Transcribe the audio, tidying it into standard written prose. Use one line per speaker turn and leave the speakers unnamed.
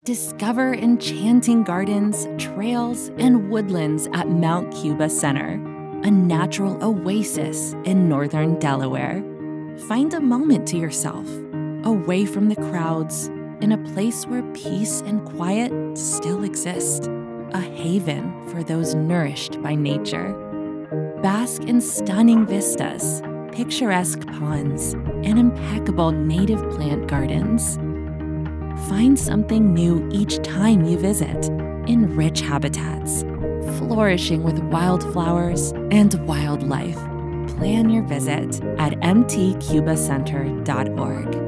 Discover enchanting gardens, trails, and woodlands at Mount Cuba Center, a natural oasis in northern Delaware. Find a moment to yourself, away from the crowds, in a place where peace and quiet still exist, a haven for those nourished by nature. Bask in stunning vistas, picturesque ponds, and impeccable native plant gardens. Find something new each time you visit, in rich habitats, flourishing with wildflowers and wildlife. Plan your visit at mtcubacenter.org.